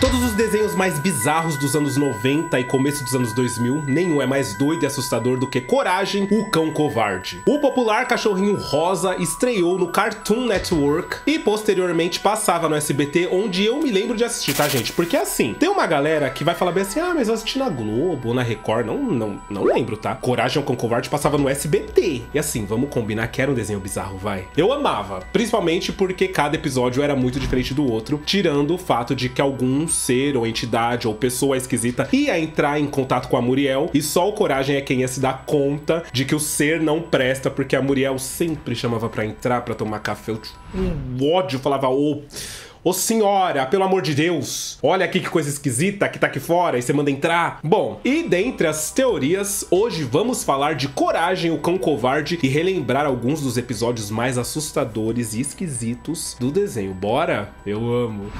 todos os desenhos mais bizarros dos anos 90 e começo dos anos 2000, nenhum é mais doido e assustador do que Coragem, o Cão Covarde. O popular cachorrinho rosa estreou no Cartoon Network e posteriormente passava no SBT, onde eu me lembro de assistir, tá, gente? Porque assim, tem uma galera que vai falar bem assim, ah, mas eu assisti na Globo ou na Record, não lembro, tá? Coragem, o Cão Covarde passava no SBT. E assim, vamos combinar que era um desenho bizarro, vai. Eu amava, principalmente porque cada episódio era muito diferente do outro, tirando o fato de que algum ser ou entidade ou pessoa esquisita ia entrar em contato com a Muriel e só o Coragem é quem ia se dar conta de que o ser não presta, porque a Muriel sempre chamava pra entrar, pra tomar café. Eu tinha um ódio, falava, ô senhora, pelo amor de Deus, olha aqui que coisa esquisita que tá aqui fora e você manda entrar. Bom, e dentre as teorias, hoje vamos falar de Coragem, o Cão Covarde e relembrar alguns dos episódios mais assustadores e esquisitos do desenho. Bora? Eu amo.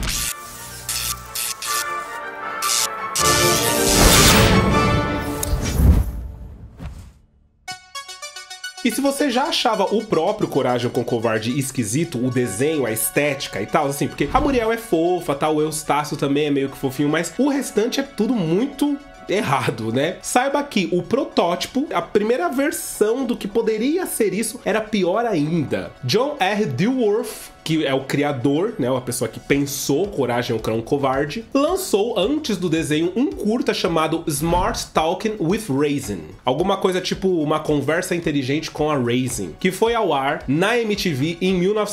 E se você já achava o próprio Coragem, o Cão Covarde esquisito, o desenho, a estética e tal, assim, porque a Muriel é fofa, tal, o Eustácio também é meio que fofinho, mas o restante é tudo muito errado, né? Saiba que o protótipo, a primeira versão do que poderia ser isso, era pior ainda. John R. Dilworth, que é o criador, né, a pessoa que pensou Coragem, o Cão Covarde, lançou antes do desenho um curta chamado Smart Talking with Raisin. Alguma coisa tipo uma conversa inteligente com a Raisin, que foi ao ar na MTV em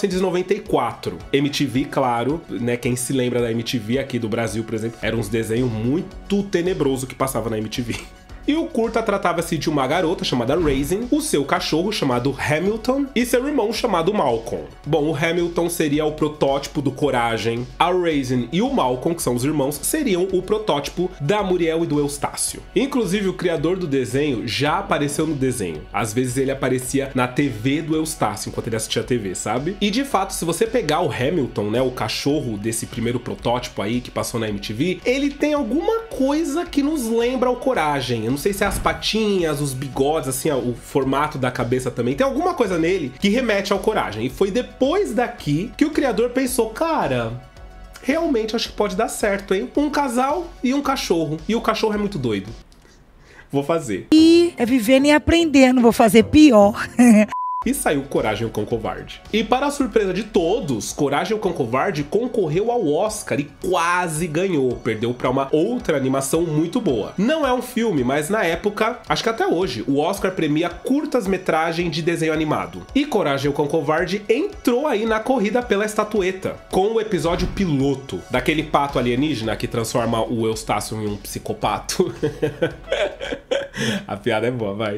1994. MTV, claro, né, quem se lembra da MTV aqui do Brasil, por exemplo, era uns desenhos muito tenebroso que passava na MTV. E o curta tratava-se de uma garota chamada Raisin, o seu cachorro chamado Hamilton e seu irmão chamado Malcolm. Bom, o Hamilton seria o protótipo do Coragem, a Raisin e o Malcolm, que são os irmãos, seriam o protótipo da Muriel e do Eustácio. Inclusive, o criador do desenho já apareceu no desenho. Às vezes ele aparecia na TV do Eustácio, enquanto ele assistia a TV, sabe? E de fato, se você pegar o Hamilton, né, o cachorro desse primeiro protótipo aí que passou na MTV, ele tem alguma coisa que nos lembra o Coragem. Eu não sei se é as patinhas, os bigodes, assim, ó, o formato da cabeça também. Tem alguma coisa nele que remete ao Coragem. E foi depois daqui que o criador pensou, cara, realmente acho que pode dar certo, hein? Um casal e um cachorro. E o cachorro é muito doido. Vou fazer. E é vivendo e aprendendo, vou fazer pior. E saiu Coragem, o Cão Covarde. E para a surpresa de todos, Coragem, o Cão Covarde concorreu ao Oscar e quase ganhou. Perdeu para uma outra animação muito boa. Não é um filme, mas na época, acho que até hoje, o Oscar premia curtas-metragem de desenho animado. E Coragem, o Cão Covarde entrou aí na corrida pela estatueta, com o episódio piloto daquele pato alienígena que transforma o Eustácio em um psicopato. A piada é boa, vai.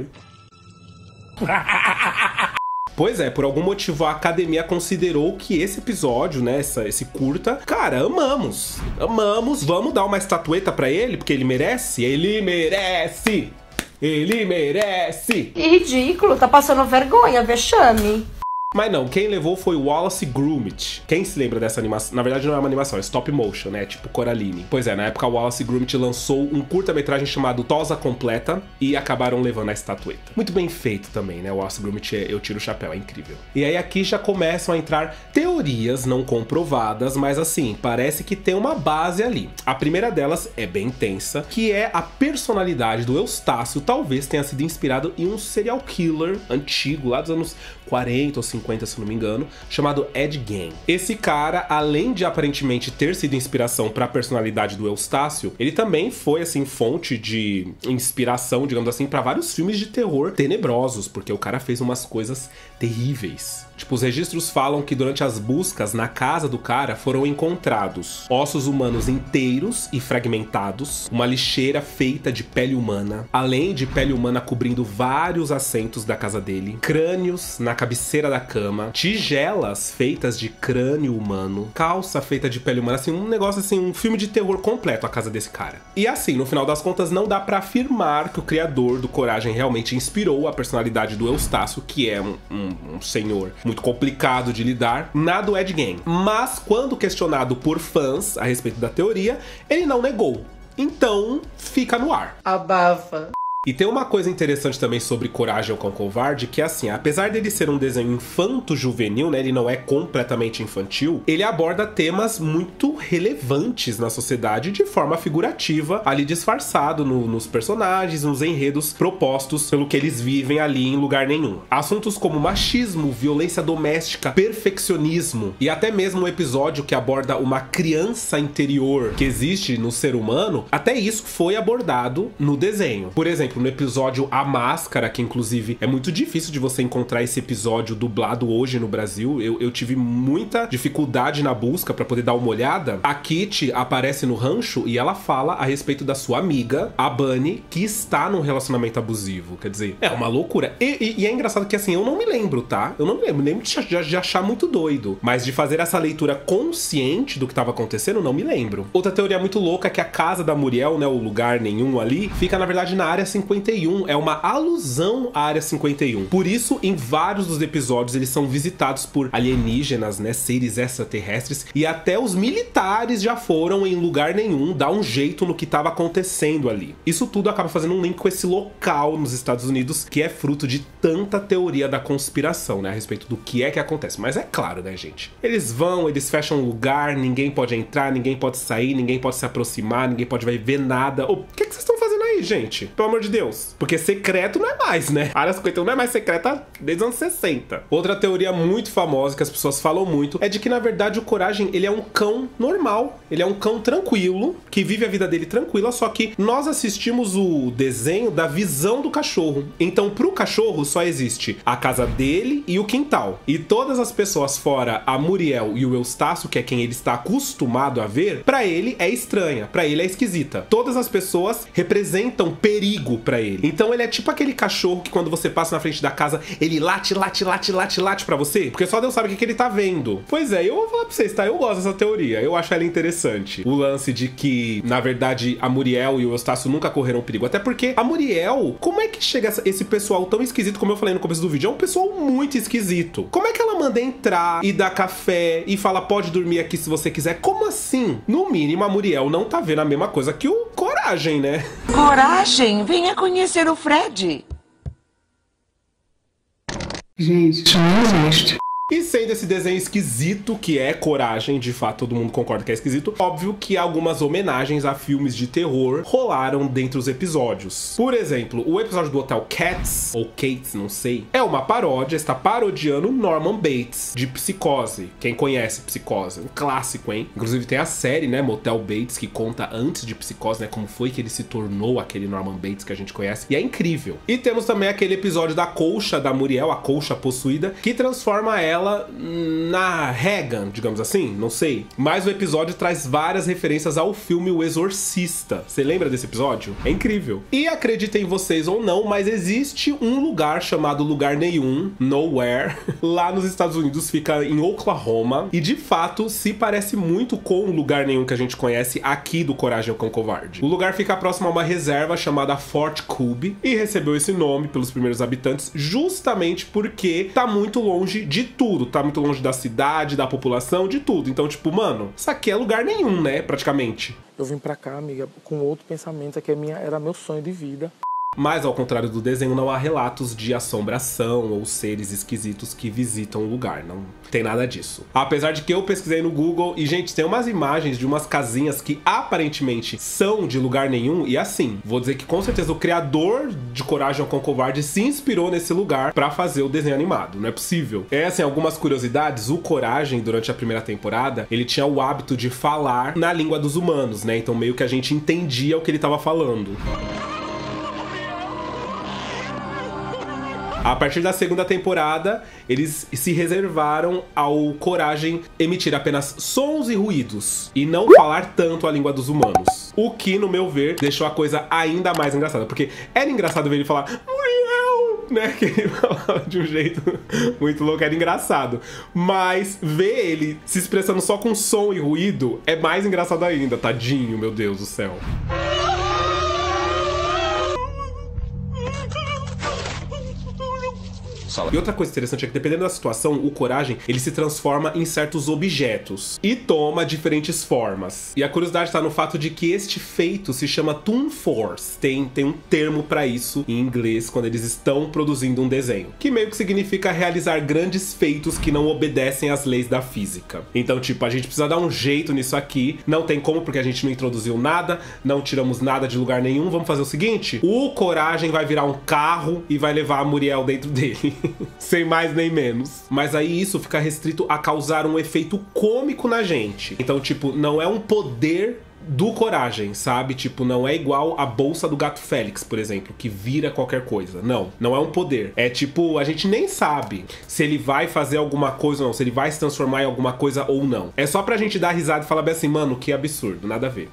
Pois é, por algum motivo a academia considerou que esse episódio, né, esse curta, cara, amamos, vamos dar uma estatueta pra ele, porque ele merece, ele merece! Que ridículo, tá passando vergonha, vexame. Mas não, quem levou foi o Wallace e Gromit. Quem se lembra dessa animação? Na verdade não é uma animação, é stop motion, né? Tipo Coraline. Pois é, na época o Wallace e Gromit lançou um curta-metragem chamado Tosa Completa e acabaram levando a estatueta. Muito bem feito também, né? O Wallace e Gromit, eu tiro o chapéu, é incrível. E aí aqui já começam a entrar teorias não comprovadas, mas assim, parece que tem uma base ali. A primeira delas é bem tensa, que é a personalidade do Eustácio talvez tenha sido inspirado em um serial killer antigo, lá dos anos 40 ou 50, se não me engano, chamado Ed Gein. Esse cara, além de aparentemente ter sido inspiração para a personalidade do Eustácio, ele também foi, assim, fonte de inspiração, digamos assim, para vários filmes de terror tenebrosos, porque o cara fez umas coisas terríveis. Tipo, os registros falam que durante as buscas na casa do cara foram encontrados ossos humanos inteiros e fragmentados, uma lixeira feita de pele humana, além de pele humana cobrindo vários assentos da casa dele, crânios na cabeceira da cama, tigelas feitas de crânio humano, calça feita de pele humana, assim, um negócio assim, um filme de terror completo a casa desse cara. E assim, no final das contas, não dá pra afirmar que o criador do Coragem realmente inspirou a personalidade do Eustácio, que é um senhor muito complicado de lidar, na do Ed Gein. Mas, quando questionado por fãs a respeito da teoria, ele não negou. Então, fica no ar. Abafa. E tem uma coisa interessante também sobre Coragem, o Cão Covarde, que é assim, apesar dele ser um desenho infanto-juvenil, né, ele não é completamente infantil, ele aborda temas muito relevantes na sociedade de forma figurativa, ali disfarçado nos personagens, nos enredos propostos pelo que eles vivem ali em lugar nenhum. Assuntos como machismo, violência doméstica, perfeccionismo e até mesmo um episódio que aborda uma criança interior que existe no ser humano, até isso foi abordado no desenho. Por exemplo, no episódio A Máscara, que inclusive é muito difícil de você encontrar esse episódio dublado hoje no Brasil, eu tive muita dificuldade na busca pra poder dar uma olhada. A Kitty aparece no rancho e ela fala a respeito da sua amiga, a Bunny, que está num relacionamento abusivo. Quer dizer, é uma loucura. E é engraçado que assim, eu não me lembro, tá? Eu não me lembro de achar muito doido, mas de fazer essa leitura consciente do que estava acontecendo, eu não me lembro. Outra teoria muito louca é que a casa da Muriel, né, o lugar nenhum ali, fica na verdade na área 51, é uma alusão à área 51. Por isso, em vários dos episódios, eles são visitados por alienígenas, né, seres extraterrestres, e até os militares já foram em lugar nenhum dar um jeito no que estava acontecendo ali. Isso tudo acaba fazendo um link com esse local nos Estados Unidos, que é fruto de tanta teoria da conspiração, né, a respeito do que é que acontece. Mas é claro, né, gente? Eles vão, eles fecham um lugar, ninguém pode entrar, ninguém pode sair, ninguém pode se aproximar, ninguém pode ver nada. O que vocês estão fazendo aí, gente? Pelo amor de Deus. Porque secreto não é mais, né? A área 51 não é mais secreta desde os anos 60. Outra teoria muito famosa que as pessoas falam muito é de que, na verdade, o Coragem, ele é um cão normal. Ele é um cão tranquilo, que vive a vida dele tranquila, só que nós assistimos o desenho da visão do cachorro. Então, pro cachorro, só existe a casa dele e o quintal. E todas as pessoas fora a Muriel e o Eustácio, que é quem ele está acostumado a ver, pra ele é estranha, pra ele é esquisita. Todas as pessoas representam perigo pra ele. Então ele é tipo aquele cachorro que quando você passa na frente da casa, ele late pra você, porque só Deus sabe o que ele tá vendo. Pois é, eu vou falar pra vocês, tá? Eu gosto dessa teoria, eu acho ela interessante. O lance de que, na verdade, a Muriel e o Eustácio nunca correram perigo. Até porque a Muriel, como é que chega esse pessoal tão esquisito, como eu falei no começo do vídeo? É um pessoal muito esquisito. Como é que ela manda entrar e dar café e fala, pode dormir aqui se você quiser? Como assim? No mínimo, a Muriel não tá vendo a mesma coisa que o Coragem, né? Coragem, venha conhecer o Fred. Gente, isso não existe. E sendo esse desenho esquisito, que é Coragem, de fato todo mundo concorda que é esquisito, óbvio que algumas homenagens a filmes de terror rolaram dentre os episódios. Por exemplo, o episódio do Hotel Cats, ou Cates, não sei, é uma paródia, está parodiando Norman Bates, de Psicose. Quem conhece Psicose? Um clássico, hein? Inclusive tem a série, né, Motel Bates, que conta antes de Psicose, né, como foi que ele se tornou aquele Norman Bates que a gente conhece, e é incrível. E temos também aquele episódio da colcha da Muriel, a colcha possuída, que transforma ela na Regan, digamos assim, não sei. Mas o episódio traz várias referências ao filme O Exorcista. Você lembra desse episódio? É incrível. E acreditem vocês ou não, mas existe um lugar chamado Lugar Nenhum, Nowhere, lá nos Estados Unidos, fica em Oklahoma, e de fato se parece muito com o Lugar Nenhum que a gente conhece aqui do Coragem, o Cão Covarde. O lugar fica próximo a uma reserva chamada Fort Coobe e recebeu esse nome pelos primeiros habitantes justamente porque tá muito longe de tudo. Tá muito longe da cidade, da população, de tudo. Então, tipo, mano, isso aqui é lugar nenhum, né? Praticamente. Eu vim pra cá, amiga, com outro pensamento, que era meu sonho de vida. Mas, ao contrário do desenho, não há relatos de assombração ou seres esquisitos que visitam o lugar. Não tem nada disso. Apesar de que eu pesquisei no Google e, gente, tem umas imagens de umas casinhas que aparentemente são de lugar nenhum. E assim, vou dizer que com certeza o criador de Coragem, o Cão Covarde se inspirou nesse lugar pra fazer o desenho animado. Não é possível. É assim, algumas curiosidades. O Coragem, durante a primeira temporada, ele tinha o hábito de falar na língua dos humanos, né? Então meio que a gente entendia o que ele tava falando. A partir da segunda temporada, eles se reservaram ao Coragem emitir apenas sons e ruídos e não falar tanto a língua dos humanos. O que, no meu ver, deixou a coisa ainda mais engraçada, porque era engraçado ver ele falar Muriel, né? Que ele falava de um jeito muito louco, era engraçado. Mas ver ele se expressando só com som e ruído é mais engraçado ainda, tadinho, meu Deus do céu. sala. E outra coisa interessante é que, dependendo da situação, o Coragem, ele se transforma em certos objetos e toma diferentes formas. E a curiosidade tá no fato de que este feito se chama Toon Force. Tem um termo pra isso em inglês quando eles estão produzindo um desenho, que meio que significa realizar grandes feitos que não obedecem às leis da física. Então, tipo, a gente precisa dar um jeito nisso aqui, não tem como porque a gente não introduziu nada, não tiramos nada de lugar nenhum. Vamos fazer o seguinte: o Coragem vai virar um carro e vai levar a Muriel dentro dele. Sem mais nem menos. Mas aí isso fica restrito a causar um efeito cômico na gente. Então, tipo, não é um poder do Coragem, sabe? Tipo, não é igual a bolsa do Gato Félix, por exemplo, que vira qualquer coisa. Não é um poder. É tipo, a gente nem sabe se ele vai fazer alguma coisa ou não, se ele vai se transformar em alguma coisa ou não. É só pra gente dar risada e falar bem assim, mano, que absurdo, nada a ver.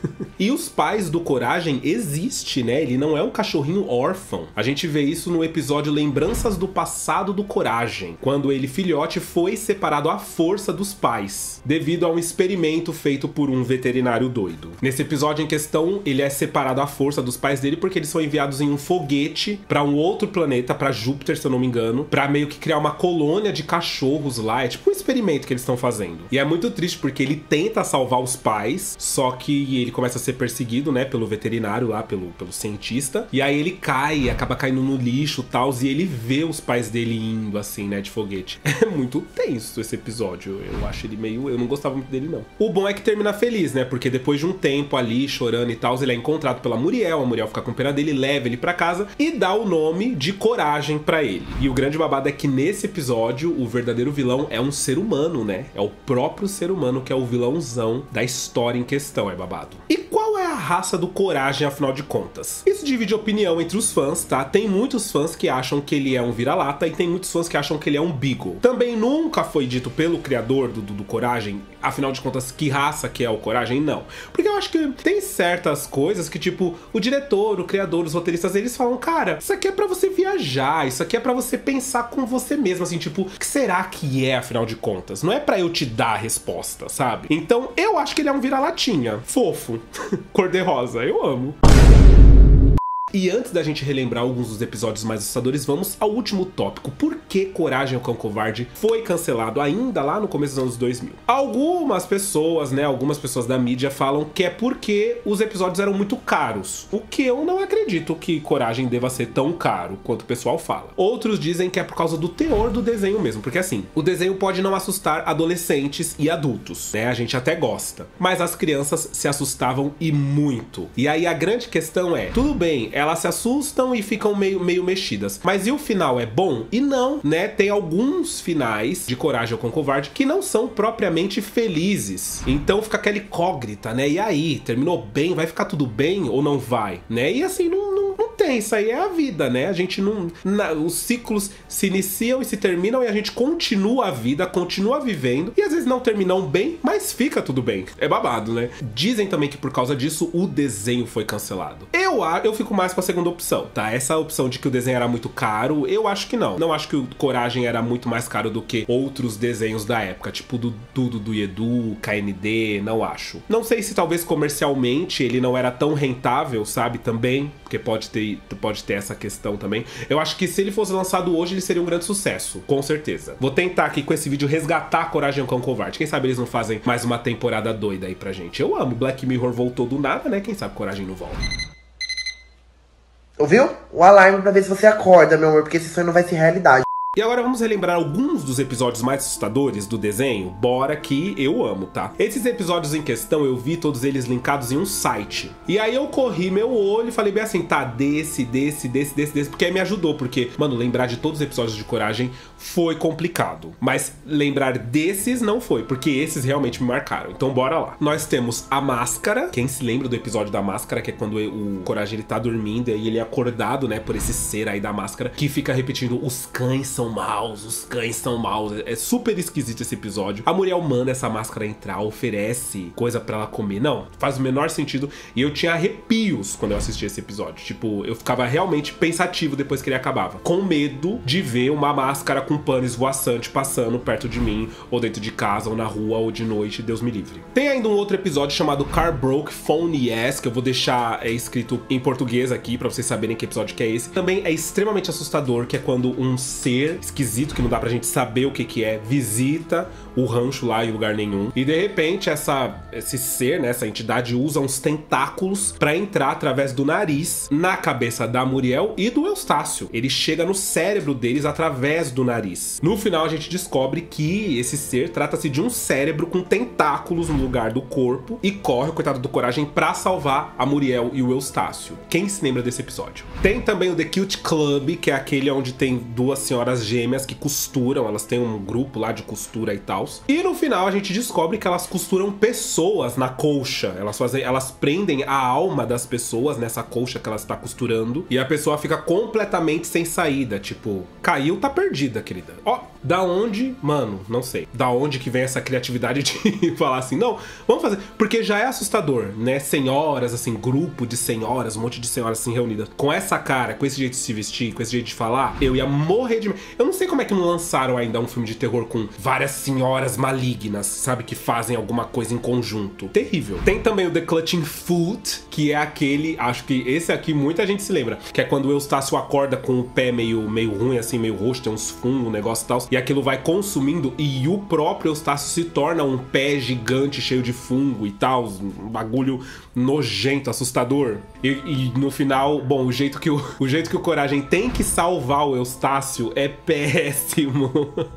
E os pais do Coragem existe, né? Ele não é um cachorrinho órfão. A gente vê isso no episódio Lembranças do Passado do Coragem, quando ele, filhote, foi separado à força dos pais, devido a um experimento feito por um veterinário doido. Nesse episódio em questão, ele é separado à força dos pais dele porque eles são enviados em um foguete pra um outro planeta, pra Júpiter, se eu não me engano, pra meio que criar uma colônia de cachorros lá. É tipo um experimento que eles estão fazendo. E é muito triste porque ele tenta salvar os pais, só que ele começa a ser perseguido, né, pelo veterinário lá, pelo cientista. E aí ele cai, acaba caindo no lixo e tal, e ele vê os pais dele indo assim, né, de foguete. É muito tenso esse episódio. Eu acho ele meio... Eu não gostava muito dele, não. O bom é que termina feliz, né, porque depois de um tempo ali, chorando e tal, ele é encontrado pela Muriel. A Muriel fica com pena dele, leva ele pra casa e dá o nome de Coragem pra ele. E o grande babado é que nesse episódio, o verdadeiro vilão é um ser humano, né? É o próprio ser humano que é o vilãozão da história em questão, é babado. E qual é a raça do Coragem, afinal de contas? Isso divide opinião entre os fãs, tá? Tem muitos fãs que acham que ele é um vira-lata e tem muitos fãs que acham que ele é um beagle. Também nunca foi dito pelo criador do Coragem, afinal de contas, que raça que é o Coragem, não. Porque eu acho que tem certas coisas que, tipo, o diretor, o criador, os roteiristas, eles falam, cara, isso aqui é pra você viajar, isso aqui é pra você pensar com você mesmo, assim, tipo, o que será que é, afinal de contas? Não é pra eu te dar a resposta, sabe? Então, eu acho que ele é um vira-latinha. Fofo. Cor-de-rosa. Eu amo. E antes da gente relembrar alguns dos episódios mais assustadores, vamos ao último tópico. Por que Coragem, o Cão Covarde foi cancelado ainda lá no começo dos anos 2000? Algumas pessoas, né, algumas pessoas da mídia falam que é porque os episódios eram muito caros. O que eu não acredito que Coragem deva ser tão caro quanto o pessoal fala. Outros dizem que é por causa do teor do desenho mesmo. Porque assim, o desenho pode não assustar adolescentes e adultos, né? A gente até gosta. Mas as crianças se assustavam e muito. E aí a grande questão é, tudo bem, elas se assustam e ficam meio mexidas. Mas e o final é bom? E não, né? Tem alguns finais de Coragem, o Cão Covarde que não são propriamente felizes. Então fica aquela incógnita, né? E aí, terminou bem? Vai ficar tudo bem ou não vai? Né? E assim, não tem. Isso aí é a vida, né? A gente não... os ciclos se iniciam e se terminam e a gente continua a vida, continua vivendo. E às vezes não terminam bem, mas fica tudo bem. É babado, né? Dizem também que por causa disso o desenho foi cancelado. Eu fico mais com a segunda opção, tá? Essa opção de que o desenho era muito caro, eu acho que não. Não acho que o Coragem era muito mais caro do que outros desenhos da época, tipo do Dudu do Edu, KND, não acho. Não sei se talvez comercialmente ele não era tão rentável, sabe? Também, porque pode ter essa questão também. Eu acho que se ele fosse lançado hoje, ele seria um grande sucesso, com certeza. Vou tentar aqui com esse vídeo resgatar Coragem, o Cão Covarde. Quem sabe eles não fazem mais uma temporada doida aí pra gente. Eu amo, Black Mirror voltou do nada, né? Quem sabe Coragem não volta. Ouviu? O alarme pra ver se você acorda, meu amor, porque esse sonho não vai ser realidade. E agora vamos relembrar alguns dos episódios mais assustadores do desenho? Bora que eu amo, tá? Esses episódios em questão, eu vi todos eles linkados em um site. E aí eu corri meu olho e falei bem assim, tá, desse, porque aí me ajudou, porque, mano, lembrar de todos os episódios de Coragem foi complicado. Mas lembrar desses não foi, porque esses realmente me marcaram. Então bora lá. Nós temos a Máscara. Quem se lembra do episódio da Máscara, que é quando o Coragem ele tá dormindo e ele é acordado, né, por esse ser aí da Máscara, que fica repetindo, os cães são maus, os cães são maus. É super esquisito esse episódio. A Muriel manda essa Máscara entrar, oferece coisa pra ela comer. Não, faz o menor sentido. E eu tinha arrepios quando eu assisti esse episódio. Tipo, eu ficava realmente pensativo depois que ele acabava. Com medo de ver uma máscara com pano esvoaçante passando perto de mim, ou dentro de casa, ou na rua, ou de noite, Deus me livre. Tem ainda um outro episódio chamado Car Broke Phone Yes, que eu vou deixar escrito em português aqui, pra vocês saberem que episódio que é esse. Também é extremamente assustador, que é quando um ser ser esquisito que não dá pra gente saber o que é, visita o rancho lá em lugar nenhum. E de repente esse ser, né, essa entidade usa uns tentáculos pra entrar através do nariz na cabeça da Muriel e do Eustácio. Ele chega no cérebro deles através do nariz. No final a gente descobre que esse ser trata-se de um cérebro com tentáculos no lugar do corpo e corre, o coitado do Coragem, pra salvar a Muriel e o Eustácio. Quem se lembra desse episódio? Tem também o The Cute Club, que é aquele onde tem duas senhoras gêmeas que costuram, elas têm um grupo lá de costura e tal. E no final a gente descobre que elas costuram pessoas na colcha. Elas prendem a alma das pessoas nessa colcha que elas estão costurando. E a pessoa fica completamente sem saída. Tipo, caiu, tá perdida, querida. Ó, da onde? Mano, não sei. Da onde que vem essa criatividade de falar assim, não, vamos fazer. Porque já é assustador, né? Senhoras, assim, grupo de senhoras, um monte de senhoras assim reunidas. Com essa cara, com esse jeito de se vestir, com esse jeito de falar, eu ia morrer de medo. Eu não sei como é que não lançaram ainda um filme de terror com várias senhoras malignas, sabe? Que fazem alguma coisa em conjunto. Terrível. Tem também o The Clutching Foot, que é aquele, acho que esse aqui muita gente se lembra, que é quando o Eustácio acorda com o pé meio ruim, assim, meio roxo, tem uns fungos, um negócio e tal, e aquilo vai consumindo e o próprio Eustácio se torna um pé gigante cheio de fungo e tal, um bagulho nojento, assustador. E no final, bom, o jeito que o Coragem tem que salvar o Eustácio é péssimo.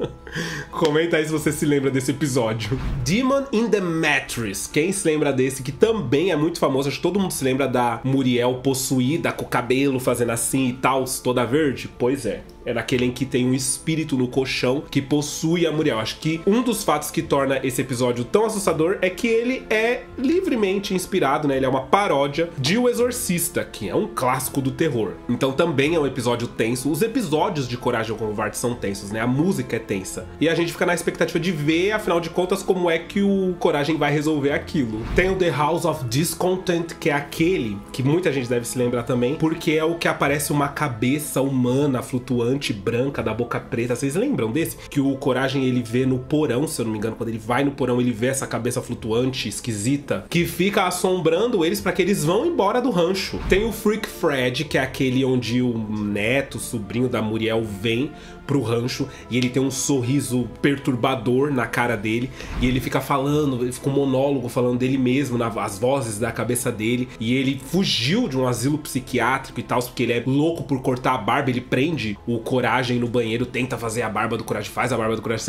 Comenta aí se você se lembra desse episódio. Demon in the Mattress. Quem se lembra desse? Que também é muito famoso. Acho que todo mundo se lembra da Muriel possuída, com o cabelo fazendo assim e tal, toda verde. Pois é. É naquele em que tem um espírito no colchão que possui a Muriel. Acho que um dos fatos que torna esse episódio tão assustador é que ele é livremente inspirado, né? Ele é uma paródia de O Exorcista, que é um clássico do terror. Então também é um episódio tenso. Os episódios de Coragem com Covarde são tensos, né? A música é tensa. E a gente fica na expectativa de ver, afinal de contas, como é que o Coragem vai resolver aquilo. Tem o The House of Discontent, que é aquele que muita gente deve se lembrar também, porque é o que aparece uma cabeça humana flutuante branca da boca preta. Vocês lembram desse? Que o Coragem ele vê no porão, se eu não me engano, quando ele vai no porão ele vê essa cabeça flutuante, esquisita, que fica assombrando eles pra que eles vão embora do rancho. Tem o Freak Fred, que é aquele onde o neto, o sobrinho da Muriel, vem pro rancho e ele tem um sorriso perturbador na cara dele e ele fica falando, ele fica um monólogo falando dele mesmo, as vozes da cabeça dele, e ele fugiu de um asilo psiquiátrico e tal, porque ele é louco por cortar a barba. Ele prende o Coragem no banheiro, tenta fazer a barba do Coragem, faz a barba do Coragem.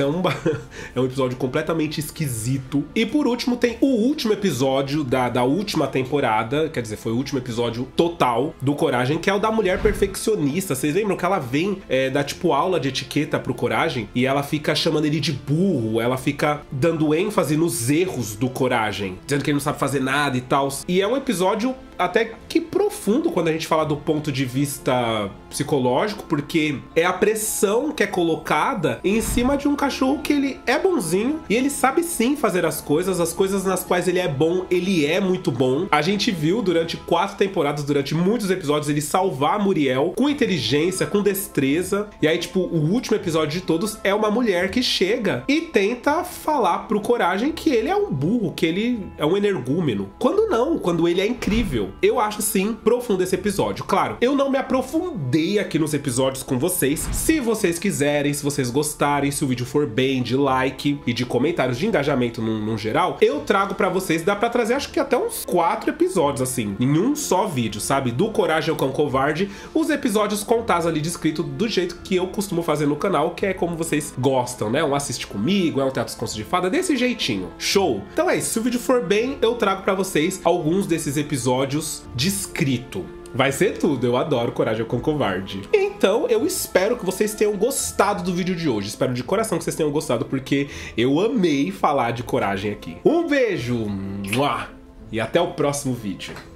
É um episódio completamente esquisito. E por último tem o último episódio da última temporada, quer dizer, foi o último episódio total do Coragem, que é o da mulher perfeccionista. Vocês lembram que ela vem dar tipo aula de etiqueta pro Coragem e ela fica chamando ele de burro, ela fica dando ênfase nos erros do Coragem, dizendo que ele não sabe fazer nada e tal. E é um episódio até que profundo quando a gente fala do ponto de vista psicológico, porque é a pressão que é colocada em cima de um cachorro que ele é bonzinho e ele sabe sim fazer as coisas nas quais ele é bom, ele é muito bom. A gente viu durante 4 temporadas, durante muitos episódios, ele salvar a Muriel com inteligência, com destreza. E aí, tipo, o último episódio de todos é uma mulher que chega e tenta falar pro Coragem que ele é um burro, que ele é um energúmeno. Quando não, quando ele é incrível. Eu acho, sim, profundo esse episódio. Claro, eu não me aprofundei aqui nos episódios com vocês. Se vocês quiserem, se vocês gostarem, se o vídeo for bem de like e de comentários de engajamento no geral, eu trago pra vocês. Dá pra trazer, acho que até uns 4 episódios, assim, em um só vídeo, sabe? Do Coragem ao Cão Covarde, os episódios contados ali descrito do jeito que eu costumo fazer no canal, que é como vocês gostam, né? Um assiste comigo, é um Teatro dos Contos de Fada, desse jeitinho. Show! Então é isso, se o vídeo for bem, eu trago pra vocês alguns desses episódios descrito. Vai ser tudo, eu adoro Coragem ao Cão Covarde. Então, eu espero que vocês tenham gostado do vídeo de hoje. Espero de coração que vocês tenham gostado, porque eu amei falar de Coragem aqui. Um beijo! E até o próximo vídeo.